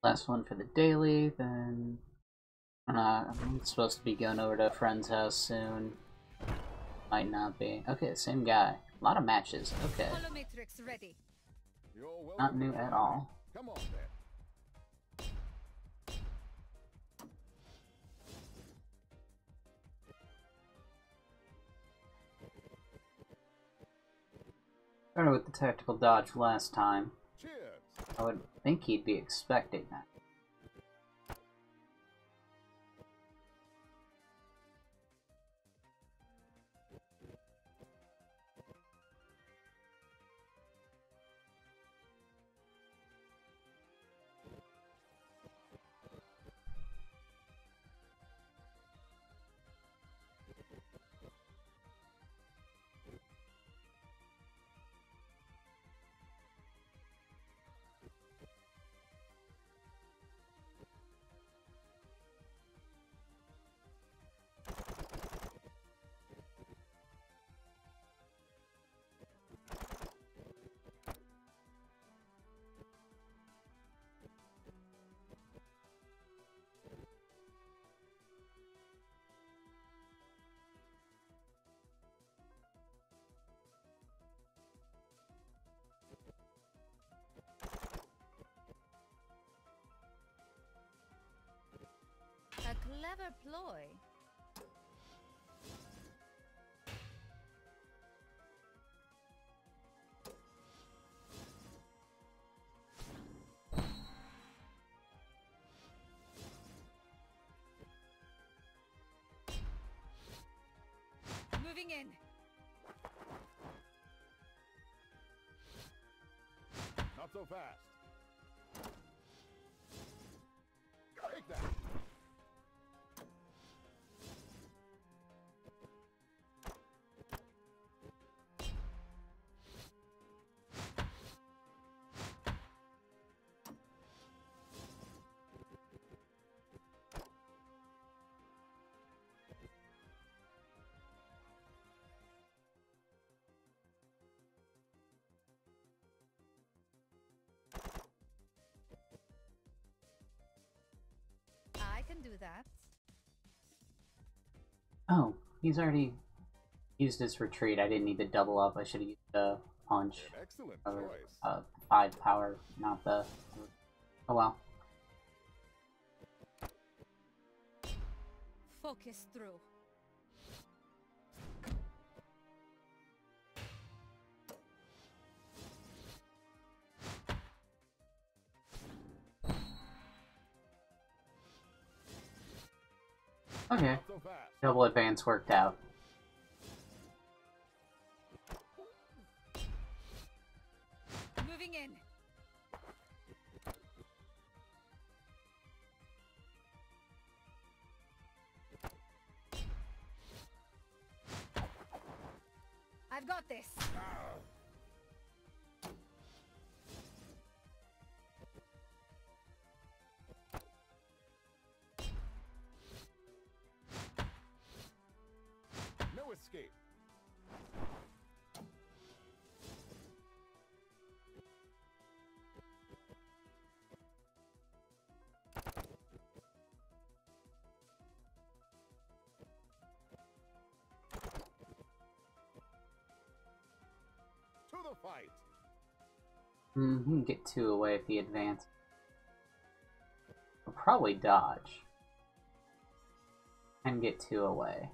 Last one for the daily, then I'm supposed to be going over to a friend's house soon. Might not be. Okay, same guy. A lot of matches. Okay. Ready. Not new at all. Come on, then. Started with the tactical dodge last time. Cheers. I would think he'd be expecting that. A clever ploy. Moving in. Not so fast. Take that. I can do that. Oh, he's already used his retreat. I didn't need to double up. I should have used the punch. An excellent Or, choice. 5 power, not the... Oh well. Focus through. Okay. Not so fast. Double advance worked out. Moving in. I've got this. No escape. To the fight. He can get 2 away if he advances. He'll probably dodge. And get 2 away.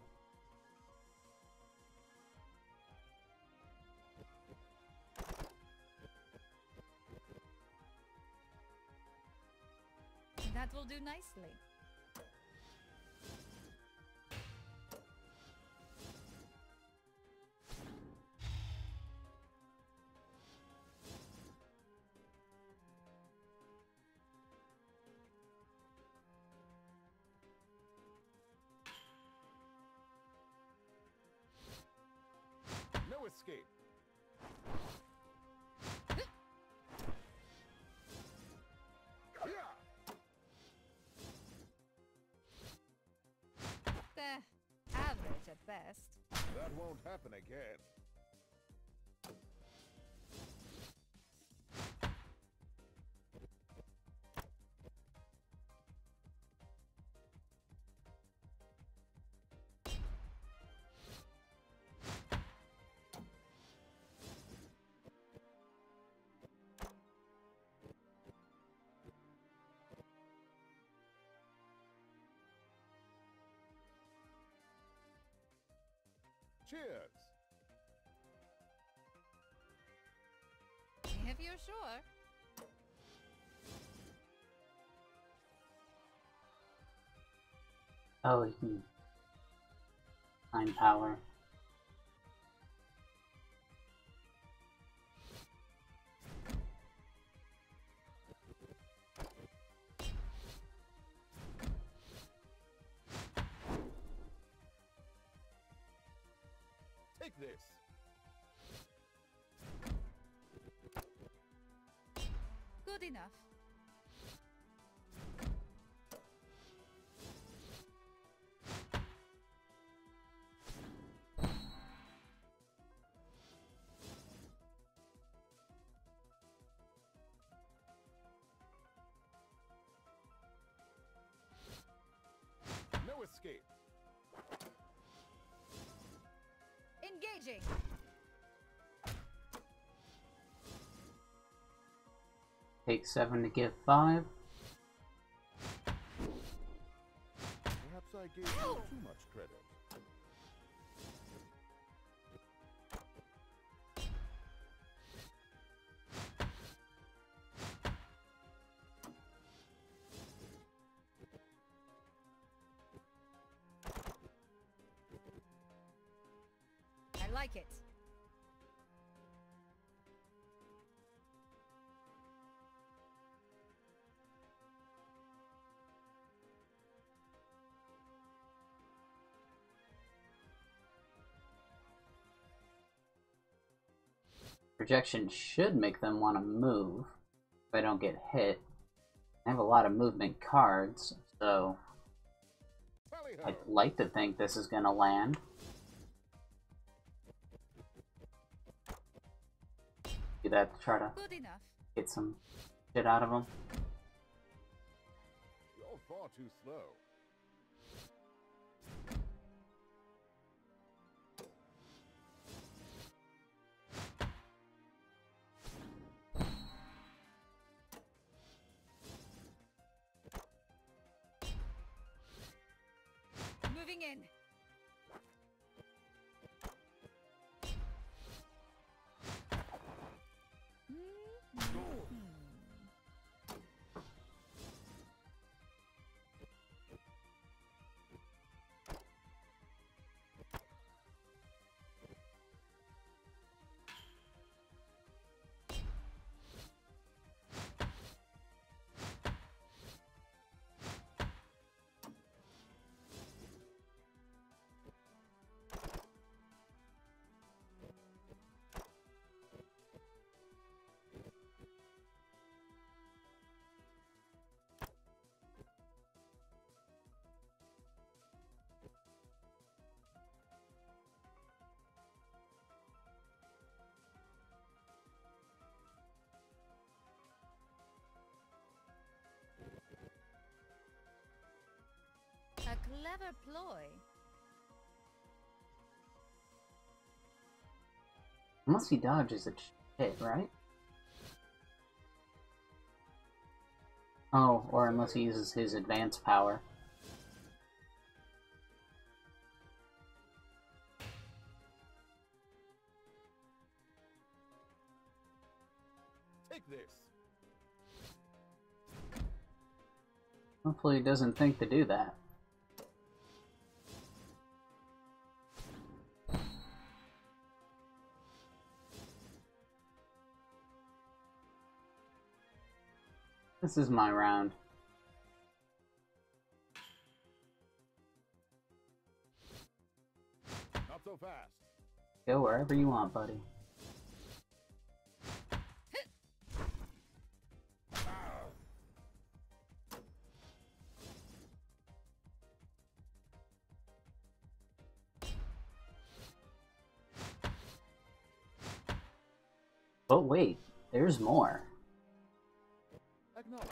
That will do nicely. No escape. Average at best. That won't happen again. Cheers! If you're sure. Oh, you can find power. Take this! Good enough. No escape! Engaging. Take 7 to give 5. Perhaps I gave you too much credit. I like it. Projection should make them want to move if I don't get hit. I have a lot of movement cards, so Tally-ho! I'd like to think this is gonna land. Do that to try to Good enough. get some shit out of them. You're far too slow. Moving in. A clever ploy. Unless he dodges a hit, right? Oh, or unless he uses his advanced power. Take this! Hopefully he doesn't think to do that. This is my round. Not so fast! Go wherever you want, buddy. But wait, there's more. Acknowledge.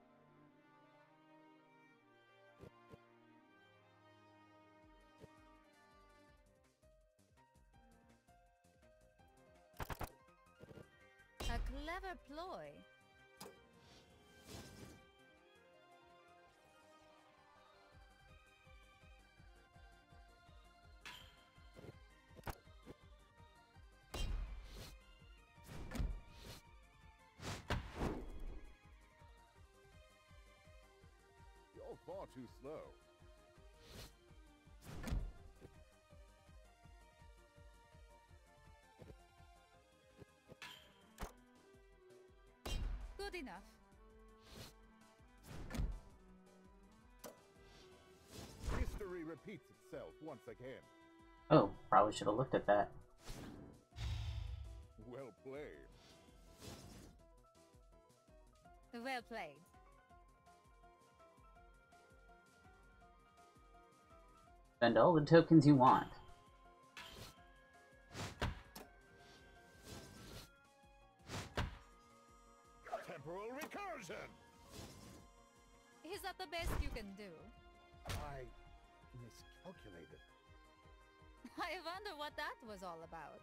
A clever ploy. far too slow. Good enough. History repeats itself once again. Oh, probably should have looked at that. Well played. Well played. Spend all the tokens you want. Temporal recursion! Is that the best you can do? I miscalculated. I wonder what that was all about.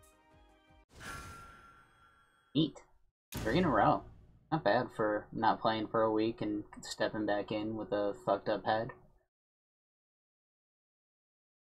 Eat. 3 in a row. Not bad for not playing for a week and stepping back in with a fucked up head.